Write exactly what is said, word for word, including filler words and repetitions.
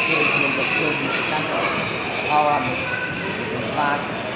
scegli le fiori di tanto empowerment, with facts,